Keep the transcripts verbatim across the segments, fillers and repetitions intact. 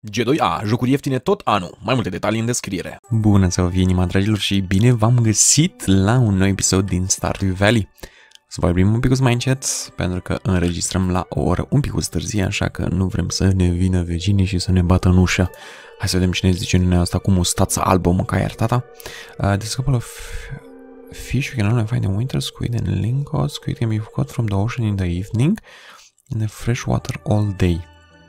G doi A, jocuri ieftine tot anul. Mai multe detalii în descriere. Bună să vă fie inima, dragilor, și bine v-am găsit la un nou episod din Stardew Valley. Să vorbim un pic mai încet, pentru că înregistrăm la o oră un pic târzie, așa că nu vrem să ne vină vecinii și să ne bată în ușă. Hai să vedem cine zice în asta cu mustață albă, mânca iar tata. Uh, this couple of fish we can only find in winter, squid and lingcod. Squid can be caught from the ocean in the evening, in the fresh water all day.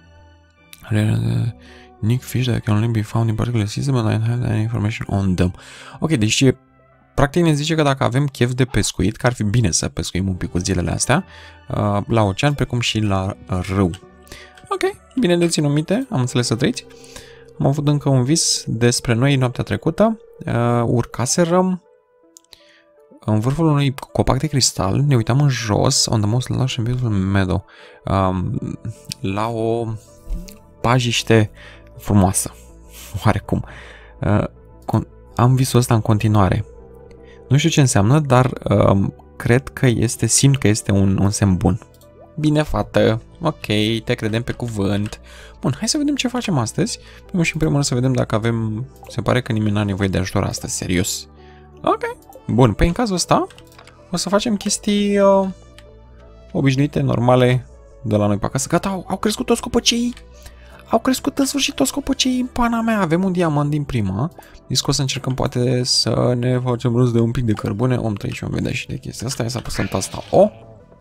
Unique fish that can only be found in particular season, but I don't have any information on them. Ok, deci practic ne zice că dacă avem chef de pescuit, că ar fi bine să pescuim un pic cu zilele astea, uh, la ocean, precum și la râu. Ok, bine de ținut minte, am înțeles să trăiți. Am avut încă un vis despre noi noaptea trecută. Uh, urcaserăm în vârful unui copac de cristal, ne uitam în jos, on the most lush and beautiful meadow, um, la o pajiște frumoasă, oarecum. Uh, am visul ăsta în continuare. Nu știu ce înseamnă, dar uh, cred că este, simt că este un, un semn bun. Bine, fată, ok, te credem pe cuvânt. Bun, hai să vedem ce facem astăzi. Primul și în primul rând să vedem dacă avem... Se pare că nimeni nu are nevoie de ajutor astăzi, serios. Ok, bun, păi în cazul ăsta o să facem chestii uh, obișnuite, normale de la noi pe acasă. Gata, au, au crescut toți copăcei. Au crescut în sfârșit toți copăcei în pana mea. Avem un diamant din prima. Zic că o să încercăm poate să ne facem rost de un pic de cărbune. Om trei și vom vedea și de chestia asta. Hai să apăsăm tasta O.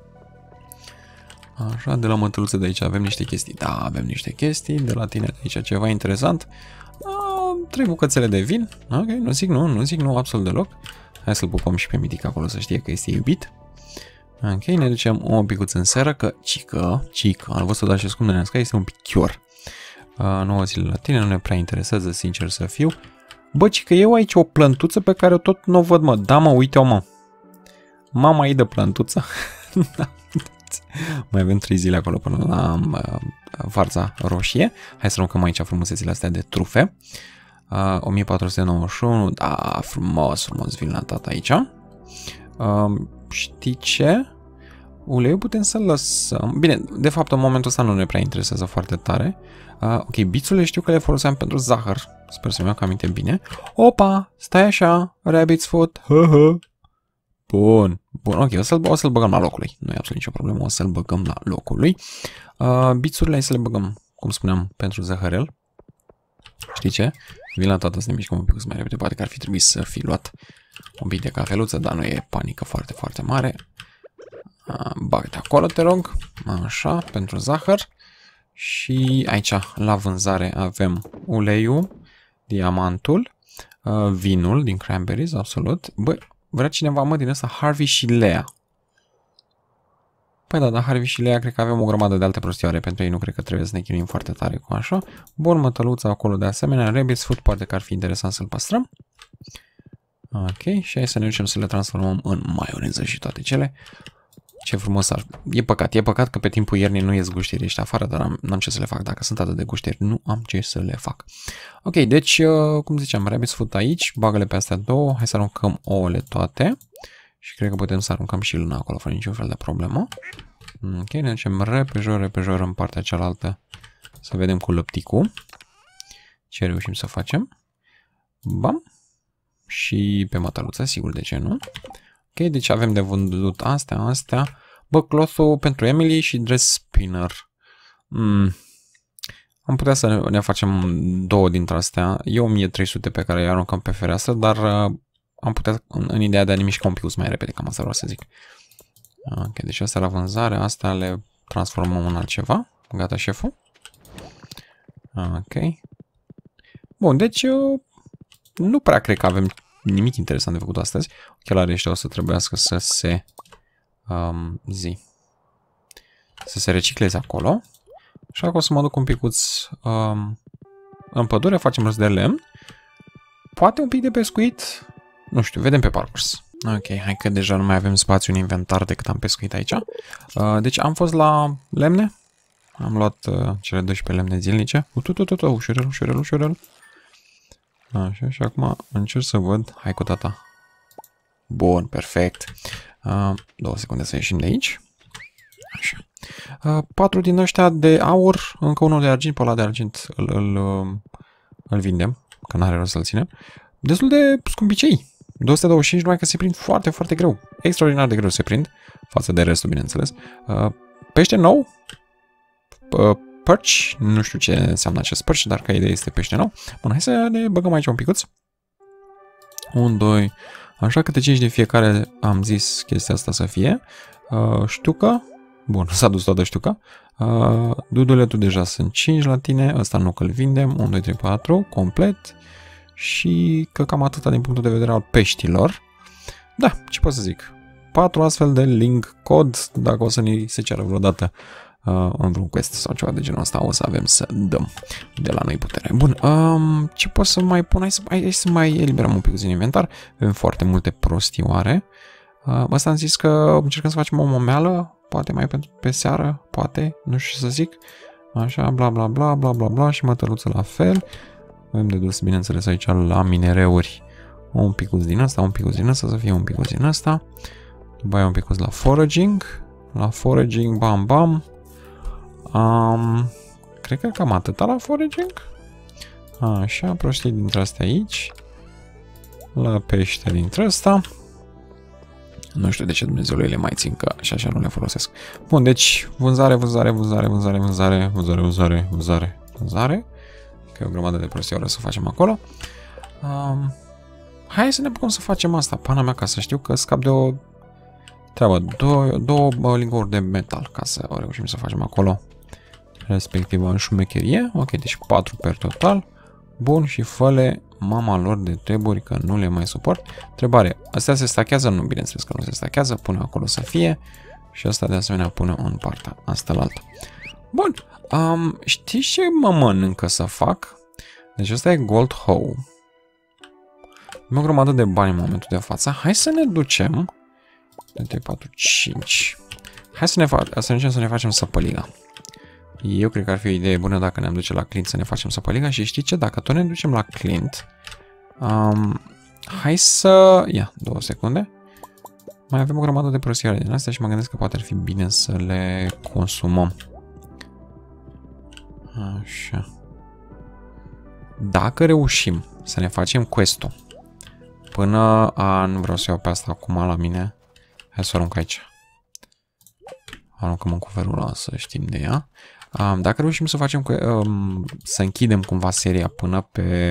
Așa, de la mătăluță de aici avem niște chestii. Da, avem niște chestii. De la tine de aici ceva interesant. A, trei bucățele de vin. Ok, nu zic nu, nu zic nu absolut deloc. Hai să-l pupăm și pe Mitic acolo să știe că este iubit. Ok, ne ducem o picuță în seară că cică, cică, al vostru dar și cum ne este un pic chior. Uh, nouă zile la tine, nu ne prea interesează, sincer să fiu. Bă, cică, eu aici o plântuță pe care o tot nu o văd, mă. Da, mă, uite-o, mă. Mama ei de plântuță. Mai avem trei zile acolo până la uh, varza roșie. Hai să aruncăm aici frumusețile astea de trufe. Uh, o mie patru sute nouăzeci și unu, da, frumos, frumos, vin la tata aici. Uh, știi ce? Uleiul putem să-l lăsăm. Bine, de fapt în momentul ăsta nu ne prea interesează foarte tare. Uh, ok, bițurile știu că le foloseam pentru zahăr. Sper să-mi iau aminte bine. Opa, stai așa, rabbit's foot. Hă, hă. Bun, bun, ok, o să-l o să-l băgăm la locul lui. Nu e absolut nicio problemă, o să-l băgăm la locul lui. Uh, bițurile hai să le băgăm, cum spuneam, pentru zahărel. Știi ce? Vin la toată să ne mișcăm un pic mai repede. Poate că ar fi trebuit să fi luat un pic de cafeluță, dar nu e panică foarte, foarte mare. Bagă-te acolo, te rog. Așa, pentru zahăr. Și aici, la vânzare, avem uleiul, diamantul, vinul din cranberries, absolut. Băi, vrea cineva, mă, din ăsta, Harvey și Lea. Păi da, dar Harvey și Lea, cred că avem o grămadă de alte prostioare pentru ei, nu cred că trebuie să ne chinuim foarte tare cu așa. Bun, mătăluța acolo de asemenea, rabbit's foot, poate că ar fi interesant să-l păstrăm. Ok, și hai să ne ducem să le transformăm în maioneză și toate cele. Ce frumos ar... E păcat, e păcat că pe timpul iernii nu ies guștierii ăștia afară, dar n-am ce să le fac. Dacă sunt atât de guștieri, nu am ce să le fac. Ok, deci, cum ziceam, rabbit's foot aici, bagă-le pe astea două, hai să aruncăm ouăle toate. Și cred că putem să aruncăm și luna acolo, fără niciun fel de problemă. Ok, ne ducem repejor, repejor în partea cealaltă, să vedem cu lăpticul ce reușim să facem. Bam! Și pe mătăluță, sigur, de ce nu? Ok, deci avem de vândut astea, astea. Bă, cloth pentru Emily și dress spinner. Mm. Am putea să ne facem două dintre astea. E o mie trei sute pe care îi aruncăm pe fereastră, dar uh, am putea în, în ideea de a ne mișca un pic mai repede, cam asta vreau să zic. Ok, deci astea la vânzare, astea le transformăm în altceva. Gata, șeful. Ok. Bun, deci uh, nu prea cred că avem nimic interesant de făcut astăzi. Ochelarii ăștia o să trebuiască să se um, zi. Să se recicleze acolo. Așa că o să mă duc un picuț um, în pădure, facem rost de lemn. Poate un pic de pescuit. Nu știu, vedem pe parcurs. Ok, hai că deja nu mai avem spațiu în inventar decât am pescuit aici. Uh, deci am fost la lemne. Am luat uh, cele doisprezece lemne zilnice. Ututututu, ușurel, ușurel, ușurel. Așa, și acum încerc să văd. Hai cu tata. Bun, perfect. Uh, două secunde să ieșim de aici. Așa. Uh, patru din ăștia de aur, încă unul de argint, pe ăla de argint îl, îl, îl vindem, că n-are rost să-l ținem. Destul de scumpicei. două sute douăzeci și cinci, numai că se prind foarte, foarte greu. Extraordinar de greu se prind, față de restul, bineînțeles. Uh, pește nou. Uh, perch. Nu știu ce înseamnă acest perch, dar ca idee este pește nou. Bun, hai să ne băgăm aici un picuț. un, doi, așa, câte cinci de fiecare am zis chestia asta să fie. Uh, știucă. Bun, s-a dus toată știuca. Uh, duduletul deja sunt cinci la tine, ăsta nu că-l vindem. unu, doi, trei, patru, complet. Și că cam atâta din punctul de vedere al peștilor. Da, ce pot să zic? patru astfel de link code, dacă o să ni se ceară vreodată uh, în vreun quest sau ceva de genul ăsta, o să avem să dăm de la noi putere. Bun, um, ce pot să mai pun? Hai să, hai să mai eliberăm un pic din inventar. Avem foarte multe prostioare. Uh, ăsta am zis că încercăm să facem o momeală, poate mai pe, pe seară, poate, nu știu ce să zic. Așa, bla bla bla bla bla bla și mătăluță la fel. Avem de dus, bineînțeles, aici la minereuri un picuț din asta, un picuț din asta, să fie un picuț din asta. După aia un picuț la foraging. La foraging, bam, bam. Um, cred că cam atâta la foraging. Așa, prostii dintre astea aici. La pește dintre asta. Nu știu de ce Dumnezeului le mai țin, că și așa nu le folosesc. Bun, deci vânzare, vânzare, vânzare, vânzare, vânzare, vânzare, vânzare, vânzare, vânzare. Că e o grămadă de prostii ore să facem acolo. Um, hai să ne bucăm să facem asta, pana mea, ca să știu că scap de o treabă. Două, două linguri de metal ca să reușim să facem acolo. Respectiv în șumecherie. Ok, deci patru per total. Bun, și fă-le mama lor de treburi, că nu le mai suport. Întrebare, astea se stachează? Nu, bineînțeles că nu se stachează. Pune acolo să fie. Și asta de asemenea pune în partea asta la alta. Bun. Um, știți ce mă mănâncă să fac? Deci asta e Gold Hoe. Am o grămadă de bani în momentul de față. Hai să ne ducem. trei, patru, cinci. Hai să ne, fa să ne să ne facem săpăliga. Eu cred că ar fi o idee bună dacă ne-am duce la Clint să ne facem săpăliga. Și știi ce? Dacă tot ne ducem la Clint, um, hai să... Ia, două secunde. Mai avem o grămadă de prostii din astea și mă gândesc că poate ar fi bine să le consumăm. Așa. Dacă reușim să ne facem quest-ul până a... Nu vreau să iau pe asta acum la mine. Hai să o arunc aici. Aruncăm în cuverul ăla să știm de ea. Dacă reușim să facem um, să închidem cumva seria până pe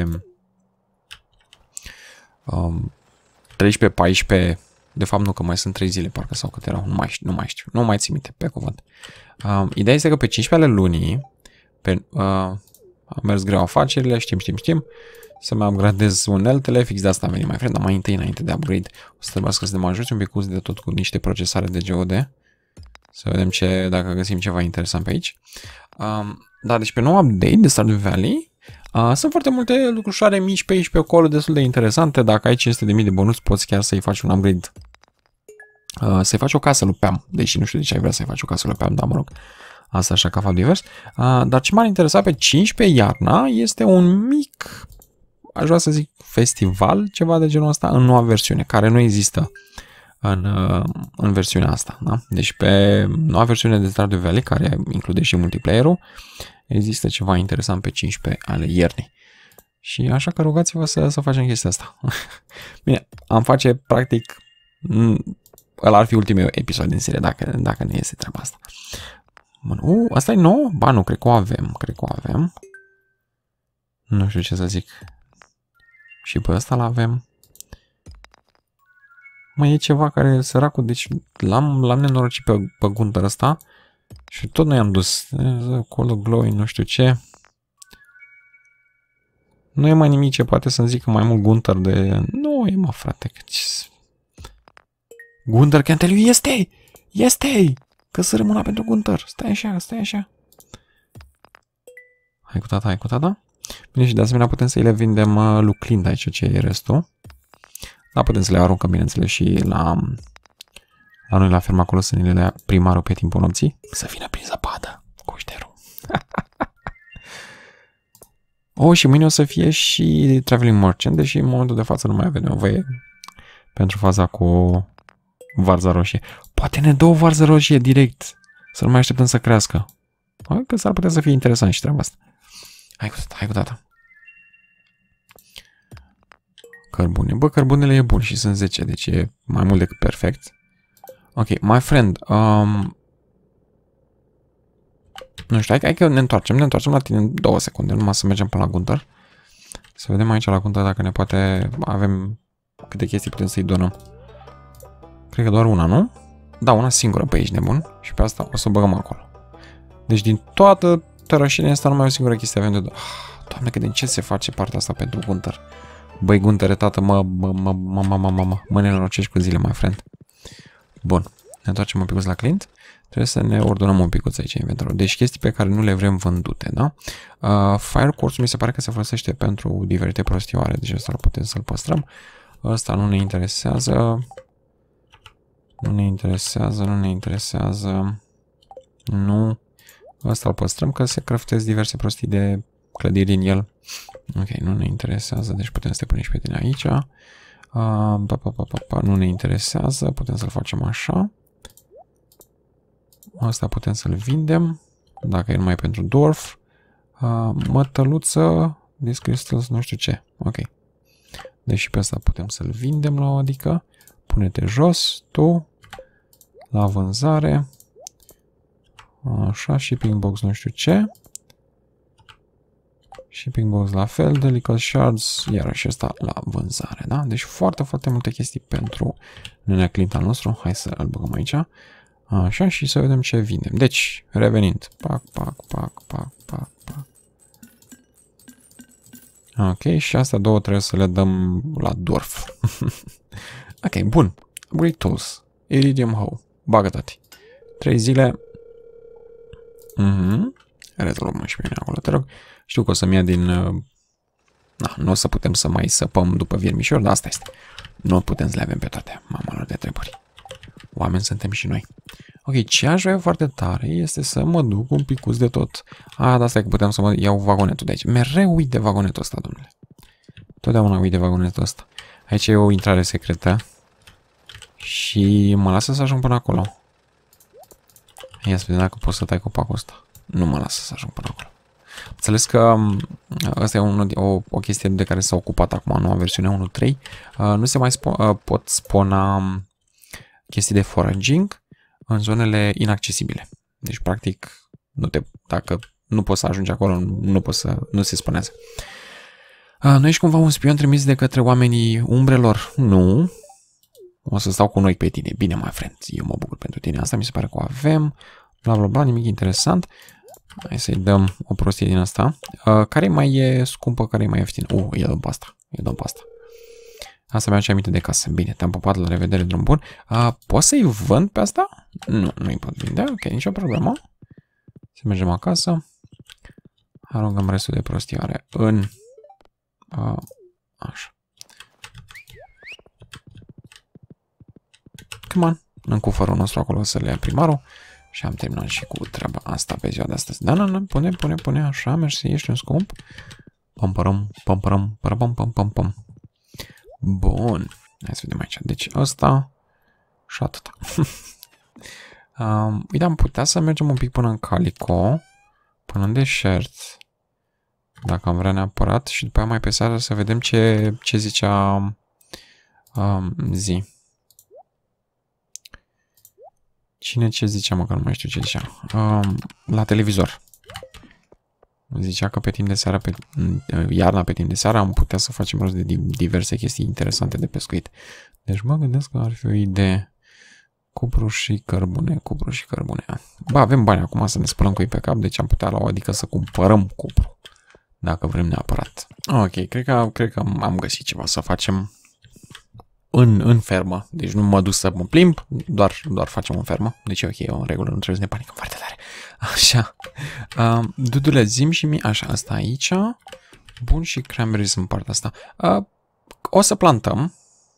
um, treisprezece paisprezece, de fapt nu, că mai sunt trei zile parcă sau câte erau, nu mai știu, nu mai știu, nu mai țin minte pe cuvânt. Um, ideea este că pe cincisprezece ale lunii pe, uh, am mers greu afacerile, știm, știm, știm, să mai upgradez uneltele, fix de asta am venit mai friend, dar mai întâi înainte de upgrade o să trebuiască să ne mai ajuți un pic de tot cu niște procesare de G O D. Să vedem ce, dacă găsim ceva interesant pe aici. Um, da, deci pe nou update de Stardew Valley uh, sunt foarte multe lucrușoare mici pe aici pe acolo, destul de interesante. Dacă ai cinci sute de mii de bonus, poți chiar să-i faci un upgrade. Uh, să-i faci o casă lui Pam, deși nu știu de ce ai vrea să-i faci o casă lui Pam, dar mă rog, asta așa ca fapt divers. Uh, dar ce m-ar interesa pe cincisprezece iarna este un mic, aș vrea să zic, festival, ceva de genul ăsta, în noua versiune, care nu există în, în versiunea asta. Da? Deci pe noua versiune de Stardew Valley, care include și multiplayer-ul, există ceva interesant pe cincisprezece ale iernii. Și așa că rugați-vă să, să facem chestia asta. Bine, am face practic, ăla ar fi ultimul episod din serie, dacă, dacă ne este treaba asta. Bun, uh, asta e nou? Ba nu, cred că o avem, cred că o avem. Nu știu ce să zic. Și pe ăsta l-avem. Mai e ceva care săracul, deci l-am nenorocit pe, pe Gunther ăsta și tot noi am dus. Acolo glowing, nu știu ce. Nu e mai nimic ce poate să-mi zică mai mult Gunther de... Nu e, mă, frate. Că... Gunther can tell you, este! Este! Că să rămână pentru Gunther. Stai așa, stai așa. Hai cu tata, hai cu tata. Bine, și de asemenea putem să-i le vindem uh, lui Clint aici, ce e restul. Da, putem să le aruncăm, bineînțeles, și la, la noi la fermă acolo să ne le lea primarul pe timpul nopții. Să vină prin zăpadă, coșterul. Oh, și mâine o să fie și Traveling Merchant, deși în momentul de față nu mai avem nevoie pentru faza cu varza roșie. Poate ne dă o varză roșie direct. Să nu mai așteptăm să crească. Hai că s-ar putea să fie interesant și treaba asta. Hai cu tata, hai cu tata. Cărbune. Bă, cărbunele e bun și sunt zece, deci e mai mult decât perfect. Ok, my friend. Um, nu știu, hai, hai că ne întoarcem. Ne întoarcem la tine în două secunde, numai să mergem până la Gunther. Să vedem aici la Gunther dacă ne poate... Avem câte chestii putem să-i donăm. Cred că doar una, nu? Da, una singură pe aici, nebun. Și pe asta o să o băgăm acolo. Deci din toată tărășenia asta numai o singură chestie avem de... Ah, Doamne, că din ce se face partea asta pentru Gunther? Băi, Gunther, tată, mă, mă, mă, mă, mă, mă, mă, mă, mă nenorocești cu zile, my friend. Bun, ne întoarcem un picuț la Clint. Trebuie să ne ordonăm un picuț aici inventarul. Deci chestii pe care nu le vrem vândute, da? Uh, Fire Quartz mi se pare că se folosește pentru diferite prostioare, deci ăsta putem să-l păstrăm. Ăsta nu ne interesează. Nu ne interesează, nu ne interesează. Nu. Ăsta îl păstrăm că se craftez diverse prostii de clădiri din el. Ok, nu ne interesează, deci putem să te punem și pe tine aici. Uh, pa, pa, pa, pa, pa, nu ne interesează, putem să-l facem așa. Asta putem să-l vindem, dacă e numai pentru dwarf. Uh, mătăluță, these crystals, nu știu ce. Ok. Deci pe asta putem să-l vindem la o adică. Pune-te jos, tu, la vânzare. Așa, shipping box, nu știu ce. Shipping box la fel, delicate shards, iarăși ăsta la vânzare, da? Deci foarte, foarte multe chestii pentru nenea Clint al nostru. Hai să îl băgăm aici. Așa, și să vedem ce vindem. Deci, revenind. Pac, pac, pac, pac, pac, pac. Ok, și astea două trebuie să le dăm la dwarf. Ok, bun. Great tools. Iridium hoe. Bagă tati. Trei zile. Mhm. Rezolvăm și pe mine acolo, te rog. Știu că o să-mi ia din... Uh... Na, nu o să putem să mai săpăm după viermișori, dar asta este. Nu putem să le avem pe toate, mamalor de treburi. Oameni suntem și noi. Ok, ce aș vrea foarte tare este să mă duc un picuț de tot. A, dar asta e că puteam să mă iau vagonetul de aici. Mereu uit de vagonetul ăsta, domnule. Totdeauna uit de vagonetul ăsta. Aici e o intrare secretă. Și mă lasă să ajung până acolo. Ia să vedem dacă pot să tai copacul ăsta. Nu mă lasă să ajung până acolo. Înțeles că asta e un, o, o chestie de care s-a ocupat acum noua versiune unu punct trei. Uh, nu se mai spo uh, pot spona chestii de foraging în zonele inaccesibile. Deci, practic, nu te, dacă nu poți să ajungi acolo, nu poți să, nu se spunează. Uh, nu ești cumva un spion trimis de către oamenii umbrelor? Nu. O să stau cu noi pe tine. Bine, my friend. Eu mă bucur pentru tine. Asta mi se pare că o avem. Bla, bla, bla. Nimic interesant. Hai să-i dăm o prostie din asta. Uh, care mai e scumpă, care e mai ieftină? Uh, îi dăm pe asta. Îi dăm pe asta. Asta mi-a aminte de casă. Bine, te-am pupat, la revedere, drum bun. Uh, poți să-i vând pe asta? Nu, nu-i pot vinde. Ok, nicio problemă. Să mergem acasă. Aruncăm restul de prostioare în... Uh, așa. Come on. În cufărul nostru acolo să le ia primarul. Și am terminat și cu treaba asta pe ziua de astăzi. Da, da, da, pune, pune, pune, așa, mersi, ești un scump. Pămpărăm, pămpărăm, părăpăm, păm, păm, păm. Bun. Hai să vedem aici. Deci ăsta și atâta. um, uite, am putea să mergem un pic până în Calico, până în deșert, dacă am vrea neapărat, și după aia mai pe seară să vedem ce, ce zicea um, zi. Cine ce zicea, mă, că nu mai știu ce zicea. Um, la televizor. Zicea că pe timp de seară, pe, iarna pe timp de seară, am putea să facem rost de diverse chestii interesante de pescuit. Deci mă gândesc că ar fi o idee. Cupru și cărbune, cupru și cărbune. Ba, avem bani acum să ne spălăm cu ei pe cap, deci am putea la o adică să cumpărăm cupru. Dacă vrem neapărat. Ok, cred că, cred că am găsit ceva să facem în, în fermă. Deci nu mă duc să mă plimb, doar, doar facem în fermă. Deci e ok, e în regulă, nu trebuie să ne panicăm foarte tare. Așa. Uh, Dudule, zi-mi și mie. Așa, asta aici. Bun, și cranberries în partea asta. Uh, o să plantăm.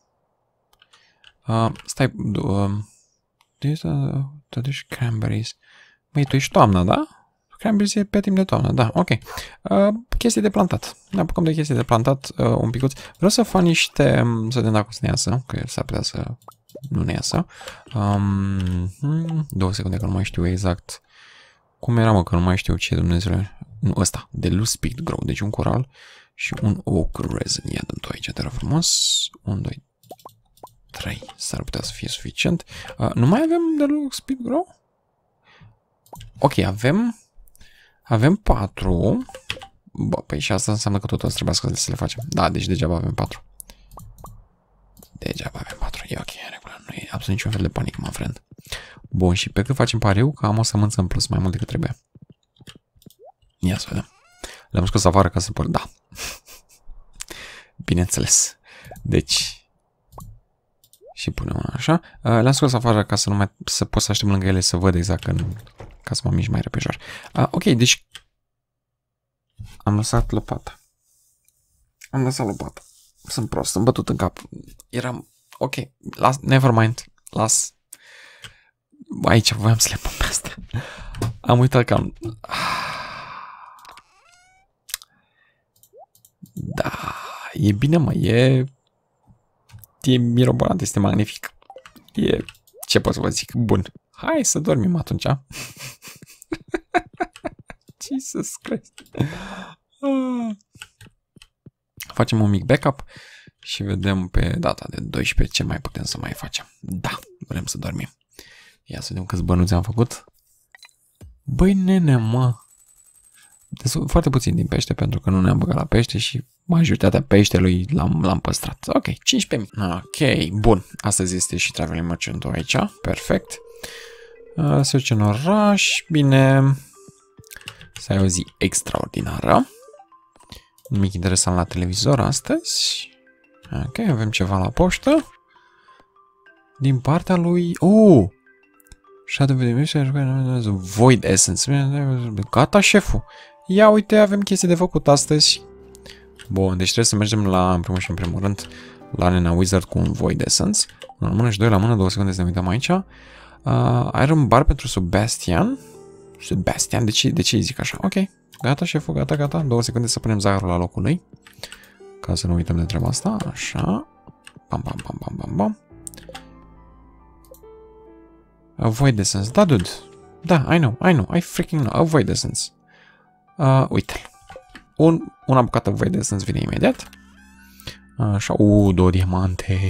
Uh, stai. Uh, Totuși cranberries. Băi, tu ești toamna, da? Cranberries e pe timp de toamnă, da, ok. Uh, chestii de plantat. Ne apucăm de chestii de plantat uh, un picuț. Vreau să fac niște... Să vedem dacă o să ne iasă, că s-ar putea să nu ne iasă. Um, două secunde că nu mai știu exact cum era, mă, că nu mai știu ce Dumnezeu. Nu, ăsta, de Loose Speed Grow, deci un coral și un oak resin. Ia dăm tu aici, te rog frumos. unu, doi, trei. S-ar putea să fie suficient. Uh, nu mai avem de Loose Speed Grow? Ok, avem avem patru. Bă, păi și asta înseamnă că tot o să trebuiască să le facem. Da, deci degeaba avem patru. Degeaba avem patru. E ok, în regulă. Nu e absolut niciun fel de panic, mă, friend. Bun, și pe cât facem pariu, că am o sămânță în plus mai mult decât trebuie. Ia să vedem. Le-am scos afară ca să pot... Da. Bineînțeles. Deci... Și punem una așa. Le-am scos afară ca să nu mai... să pot să aștept lângă ele să văd exact că... ca să mă mișc mai repejor. Uh, ok, deci... Am lăsat lopata. Am lăsat lopata. Sunt prost, sunt bătut în cap. Eram... Ok, las... Never mind. Las... Aici voiam să le pun pe astea. Am uitat că am... Da, e bine, mă, e... E mirobolant, este magnific. E... Ce pot să vă zic? Bun. Hai să dormim atunci. Jesus Christ. Facem un mic backup și vedem pe data de doisprezece ce mai putem să mai facem. Da, vrem să dormim. Ia să vedem câți bănuți am făcut. Băi, nene, mă. Foarte puțin din pește, pentru că nu ne-am băgat la pește și majoritatea peștelui l-am păstrat. Ok, cincisprezece mii. Ok, bun. Astăzi este și Traveling Merchant-ul aici. Perfect. Uh, se duce în oraș. Bine. Să ai o zi extraordinară. Nimic interesant la televizor astăzi. Ok, avem ceva la poștă. Din partea lui... Oh! Shadow Void Essence. Gata, șeful. Ia uite, avem chestii de făcut astăzi. Bun, deci trebuie să mergem la, în primul și în primul rând, la Nena Wizard cu un Void Essence. Una la mână și doi la mână, două secunde să ne uităm aici. Uh, Iron Bar pentru Sebastian. Sebastian, de ce, de ce îi zic așa? Ok, gata, șeful, gata, gata. Două secunde să punem zahărul la locul lui. Ca să nu uităm de treaba asta. Așa. Bam, bam, bam, bam, bam, bam. Avoid Essence. Da, dude. Da, I know, I know. I freaking know. Avoid Essence. Uh, uite-l. Un, una bucată Void Essence vine imediat. Așa. Uuu, două diamante.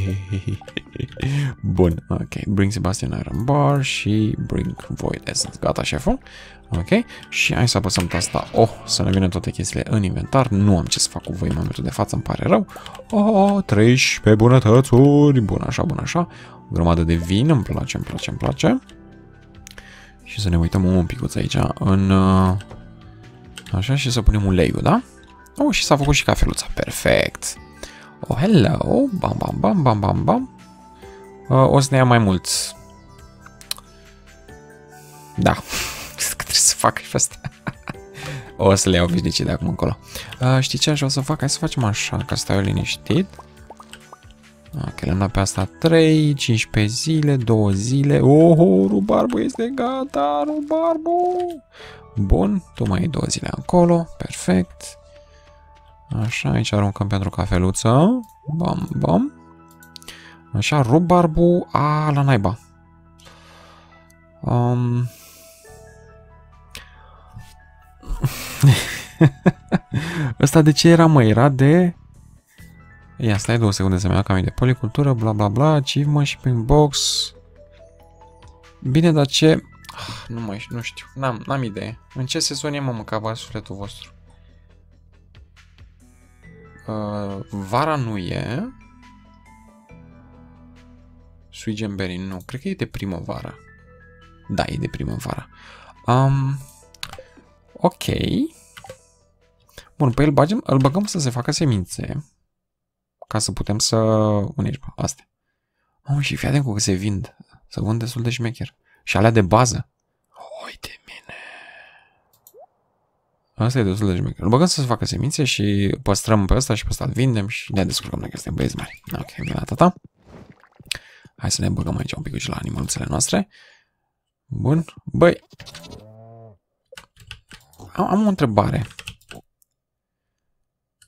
Bun. Ok. Bring Sebastian Iron Bar și bring Void Essence. Gata, șeful. Ok. Și hai să apăsăm pe asta. Oh, să ne vină toate chestiile în inventar. Nu am ce să fac cu voi în momentul de față, îmi pare rău. Oh, treisprezece bunătățuri. Bun, așa, bun, așa. O grămadă de vin. Îmi place, îmi place, îmi place. Și să ne uităm un picuț aici în... Așa, și să punem uleiul, da? Oh, și s-a făcut și cafeluța. Perfect. Oh, hello. Bam, bam, bam, bam, bam, bam. Uh, o să ne ia mai mulți. Da. Că trebuie să fac și asta. O să le iau veșnicii de acum încolo. Uh, știi ce aș vrea să fac? Hai să facem așa, ca să stau eu liniștit. Ok, le-am dat pe asta trei, cincisprezece zile, două zile. Oh, rubarbu este gata, rubarbu. Bun, tu mai ai două zile acolo. Perfect. Așa, aici aruncăm pentru cafeluță. Bam, bam. Așa, rubarbu. A, la naiba. Um... Ăsta de ce era, mă? Era de... Ia, stai două secunde să-mi iau cam de policultură, bla bla bla, achievement, shipping box. Bine, dar ce... Ah, nu mai nu știu, n-am, n-am idee. În ce sezon e, mă, mâncava sufletul vostru? Uh, vara nu e. Sui Gemberry, nu. Cred că e de primăvară. Da, e de primăvară. Um, ok. Bun, păi îl, bagem, îl băgăm să se facă semințe. Ca să putem să unești astea. Oh, și fii atent cu că se vind. Se vând destul de șmecher. Și alea de bază. Uite mine. Asta e destul de șmecher. Îl băgăm să se facă semințe și păstrăm pe ăsta și pe ăsta îl vindem și ne descurcăm dacă suntem băieți mari. Ok, bine, atâta. Hai să ne băgăm aici un pic și la animăluțele noastre. Bun. Băi. Am, am o întrebare.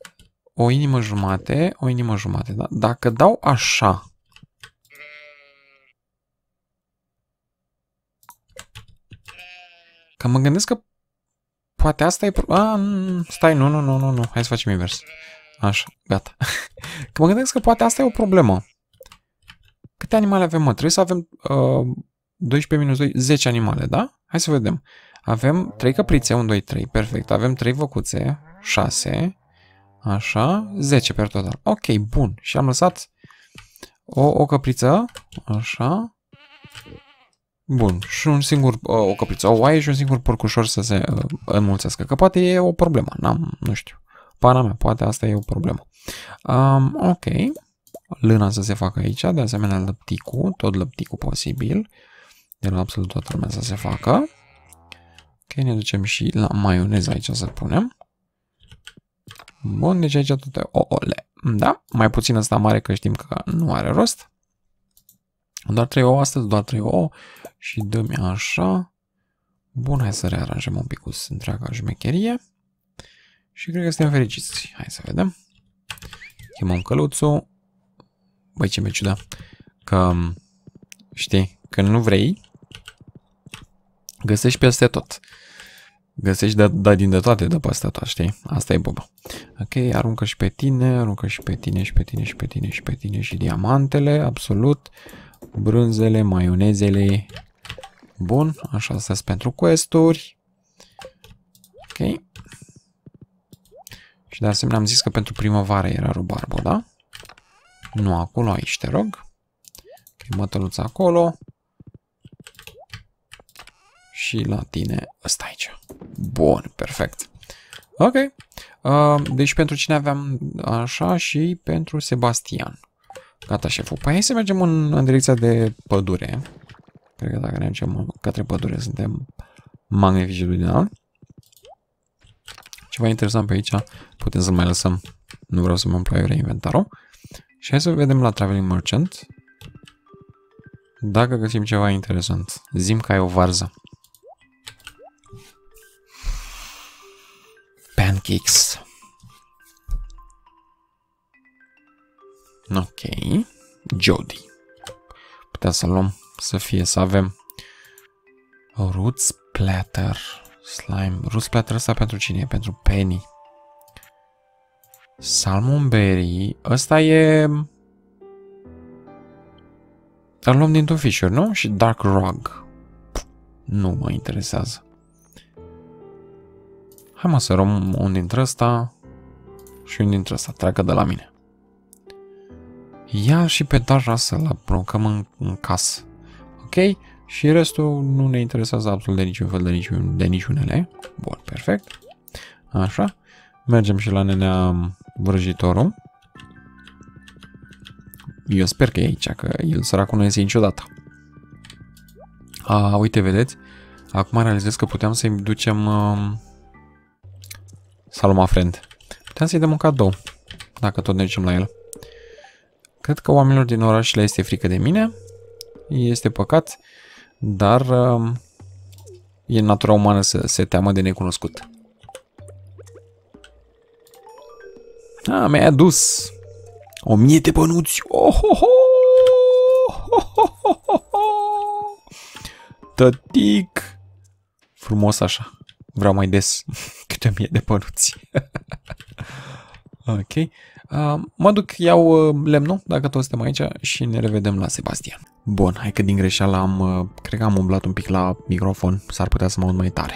O inimă jumate, o inimă jumate. Da? Dacă dau așa, Că mă gândesc că poate asta e... A, stai, nu, nu, nu, nu, nu. Hai să facem invers. Așa, gata. Că mă gândesc că poate asta e o problemă. Câte animale avem, mă? Trebuie să avem uh, doisprezece minus doi, zece animale, da? Hai să vedem. Avem trei căprițe, unu, doi, trei, perfect. Avem trei văcuțe, șase, așa, zece per total. Ok, bun. Și am lăsat o, o căpriță, așa. Bun. Și un singur, o căpriță, o oaie și un singur porcușor să se uh, înmulțească. Că poate e o problemă, n-am, nu știu. Pana mea, poate asta e o problemă. Um, ok. Lâna să se facă aici, de asemenea lăpticul, tot lăpticul posibil. De la absolut toată lumea să se facă. Ok, ne ducem și la maioneză aici să punem. Bun, deci aici toate ouăle. Da, mai puțin ăsta mare că știm că nu are rost. Doar trei ouă astăzi, doar trei ouă. Și dă-mi așa. Bun, hai să rearanjăm un pic cu întreaga șmecherie. Și cred că suntem fericiți. Hai să vedem. Chemăm căluțul. Băi, ce mi-e ciudat. Că, știi, când nu vrei, găsești peste tot. Găsești da, da din de toate de peste tot, știi? Asta e boba. Ok, aruncă și pe tine, aruncă și pe tine, și pe tine, și pe tine, și pe tine, și diamantele, absolut. Brânzele, maionezele. Bun, așa să pentru quest-uri. Ok. Și de asemenea am zis că pentru primăvară era rubarbo, da? Nu acolo, aici te rog. Ok, mătăluța acolo. Și la tine ăsta aici. Bun, perfect. Ok. Uh, deci pentru cine aveam așa și pentru Sebastian. Gata, șeful. Păi hai să mergem în, în direcția de pădure. Cred că dacă ne mergem către pădure suntem magnifici lui de Ceva interesant pe aici. Putem să mai lăsăm. Nu vreau să mă împloiure inventarul. Și hai să vedem la Traveling Merchant. Dacă găsim ceva interesant. Zim că ai o varză. Pancakes. Ok. Jody. Putem să luăm, să fie, să avem root splatter. Slime. Root splatter ăsta pentru cine e? Pentru Penny. Salmonberry. Ăsta e... Îl luăm dintr-un Fisher, nu? Și Dark Rug. Nu mă interesează. Hai mă să luăm un dintre ăsta și un dintre ăsta. Treacă de la mine. Ia și pe Dark să-l aruncăm în, în casă. Ok? Și restul nu ne interesează absolut de niciun fel de, niciun, de niciunele. Bun, perfect. Așa. Mergem și la nenea vrăjitorul. Eu sper că e aici, că el săracul nu iese niciodată. A, uite, vedeți? Acum realizez că puteam să-i ducem... Uh, Saloma Friend. Puteam să-i dăm un cadou, dacă tot ne ducem la el. Cred că oamenilor din oraș le este frică de mine. Este păcat, dar uh, e natura umană să se teamă de necunoscut. A, mi-ai adus o mie de bănuți. Oh, oh, oh! Oh, oh, oh, oh, oh! Tătic! Frumos așa. Vreau mai des câte o mie de bănuți. Ok. Uh, mă duc, iau uh, lemnul, dacă toți suntem aici, și ne revedem la Sebastian. Bun, hai că din greșeală am, uh, cred că am umblat un pic la microfon, s-ar putea să mă aud mai tare.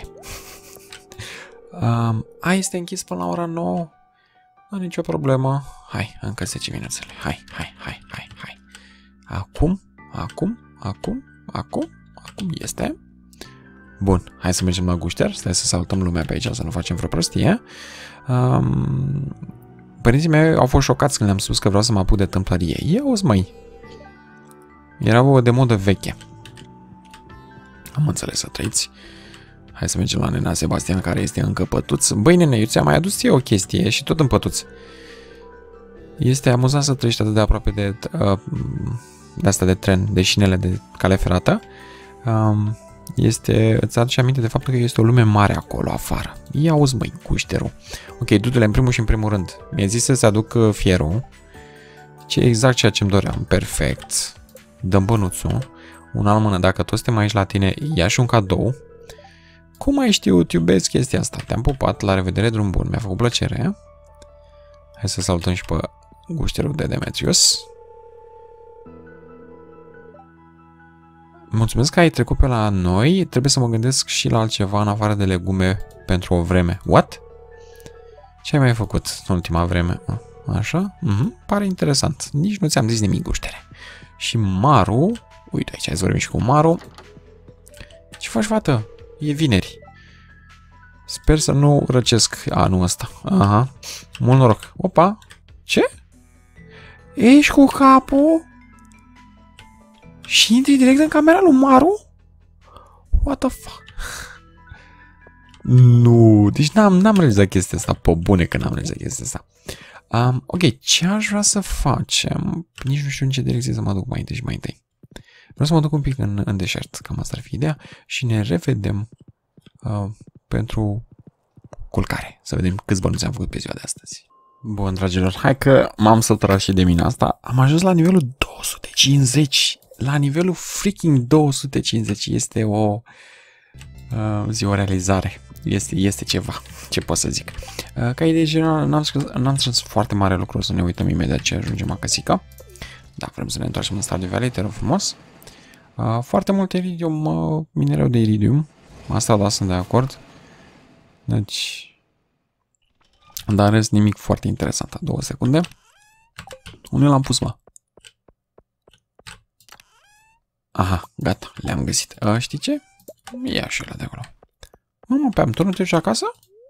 uh, a, este închis până la ora nouă. Nu nicio problemă. Hai, încă zece minuțele. Hai, hai, hai, hai, hai. Acum, acum, acum, acum, acum este. Bun, hai să mergem la gușter. Stai să saltăm lumea pe aici, să nu facem vreo prostie. Um, părinții mei au fost șocați când le-am spus că vreau să mă apuc de tâmplărie. Ia-o-ți, măi. Era o de modă veche. Am înțeles, să trăiți. Hai să mergem la nena Sebastian, care este încă pătuț. Băi, nene, eu ți-am mai adus ție o chestie și tot în pătuț. Este amuzant să trăiești atât de aproape de, uh, de asta de tren, de șinele de cale ferată. Um, este, îți aduce aminte de faptul că este o lume mare acolo, afară. Ia auzi, măi, cușterul. Ok, du-te-le în primul și în primul rând. Mi-a zis să-ți aduc fierul. Ce exact ceea ce-mi doream. Perfect. Dăm bănuțul. Un alt mână, dacă toți suntem aici la tine, ia și un cadou. Cum ai știut, iubesc chestia asta? Te-am pupat, la revedere, drum bun, mi-a făcut plăcere. Hai să salutăm și pe gușterul de Demetrius. Mulțumesc că ai trecut pe la noi, trebuie să mă gândesc și la altceva în afară de legume pentru o vreme. What? Ce ai mai făcut în ultima vreme? Așa? Mm-hmm. Pare interesant. Nici nu ți-am zis nimic, guștere. Și Maru, uite aici, hai să vorbim și cu Maru. Ce faci, fată? E vineri. Sper să nu răcesc anul ăsta. Aha. Mult noroc. Opa. Ce? Ești cu capul? Și intri direct în camera lui Maru? What the fuck? Nu. Deci n-am, n-am realizat chestia asta. Pe bune că n-am realizat chestia asta. Um, ok. Ce aș vrea să facem? Nici nu știu în ce direcție să mă duc mai întâi și mai întâi. Vreau să mă duc un pic în, în deșert. Cam asta ar fi ideea. Și ne revedem uh, pentru culcare. Să vedem câți bănuți am făcut pe ziua de astăzi. Bun, dragilor. Hai că m-am săturat și de mine asta. Am ajuns la nivelul două sute cincizeci. La nivelul freaking două sute cincizeci. Este o uh, zi, o realizare. Este, este ceva. Ce pot să zic. Uh, ca idee generală, n-am strâns foarte mare lucru. Să ne uităm imediat ce ajungem acasă. Da, vrem să ne întoarcem în Stardew Valley, te rog frumos. Uh, foarte mult iridium, uh, minereu de iridium. Asta, da, sunt de acord. Deci... Dar rest nimic foarte interesant. Două secunde. Unde l-am pus, mă? Aha, gata, le-am găsit. Uh, știi ce? Ia și ăla de acolo. Mamă, pe am tu nu te duci acasă?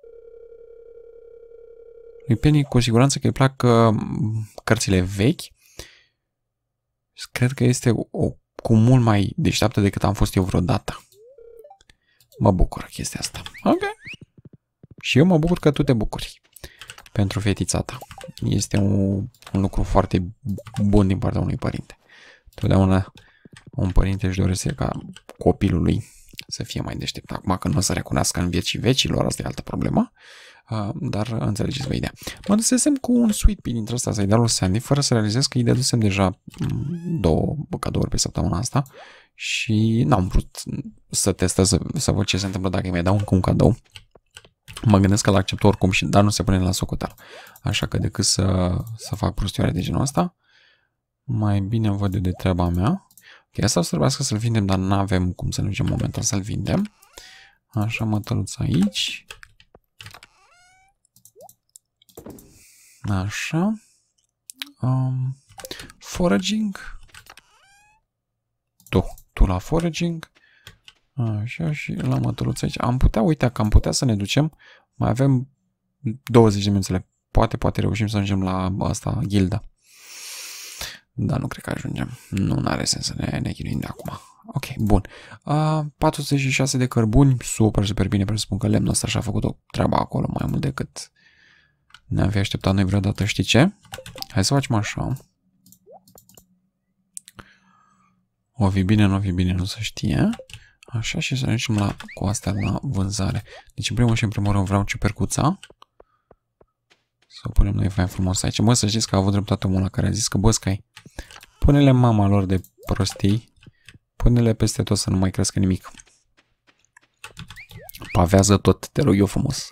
Lui Penny cu siguranță că îi plac uh, cărțile vechi. Cred că este o, cu mult mai deșteaptă decât am fost eu vreodată. Mă bucură chestia asta. Ok. Și eu mă bucur că tu te bucuri. Pentru fetița ta. Este un, un lucru foarte bun din partea unui părinte. Totdeauna un părinte își dorește ca copilul lui să fie mai deștept. Acum că nu o să recunoască în vecii vecilor, asta e altă problemă. Uh, dar înțelegeți-vă ideea. Mă dusesem cu un sweet pea dintre ăsta să-i dau lui Sandy, fără să realizez că îi dădusem deja două cadouri pe săptămâna asta și n-am vrut să testez, să, să văd ce se întâmplă dacă îi mai dau încă un cadou. Mă gândesc că l-accept oricum, și, dar nu se pune la socoteală. Așa că decât să, să fac prostioare de genul ăsta, mai bine văd eu de treaba mea. Ok, asta o să trebuiască să-l vindem, dar nu avem cum să ne ducem momentan să-l vindem. Așa, mătăluț aici. Așa. Um, foraging. Tu, tu la foraging. Așa, și la mătăluț aici. Am putea, uite, că am putea să ne ducem. Mai avem douăzeci de minute. Poate, poate reușim să ajungem la asta, gilda. Dar nu cred că ajungem. Nu are sens să ne, ne chinuim de acum. Ok, bun. Uh, patru sute șaizeci și șase de cărbuni. Super, super bine. Presupun că lemnul ăsta și-a făcut o treabă acolo mai mult decât ne-am fi așteptat noi vreodată. Știi ce? Hai să facem așa. O fi bine, nu o fi bine, nu se știe. Așa, și să ajungem la, cu astea la vânzare. Deci în primul și în primul rând vreau ciupercuța. Să o punem noi fain frumos aici. Bă, să știți că a avut dreptate omul ăla care a zis că, bă, Sky, pune-le mama lor de prostii, pune-le peste tot să nu mai crească nimic. Pavează tot, te rog eu frumos.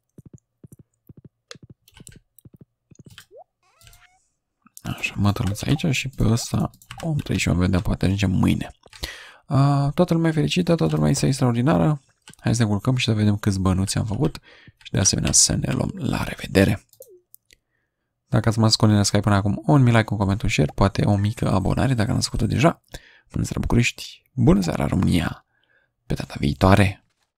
Așa, mătăluț aici și pe ăsta om trei și vom vedea, poate ajungem mâine. Uh, toată lumea fericită, toată lumea este extraordinară. Hai să ne culcăm și să vedem câți bănuți am făcut și de asemenea să ne luăm la revedere. Dacă ați mai scos Skype până acum, un mic like, un coment, un share, poate o mică abonare dacă n-ați făcut-o deja. Bună seara București, bună seara România, pe data viitoare!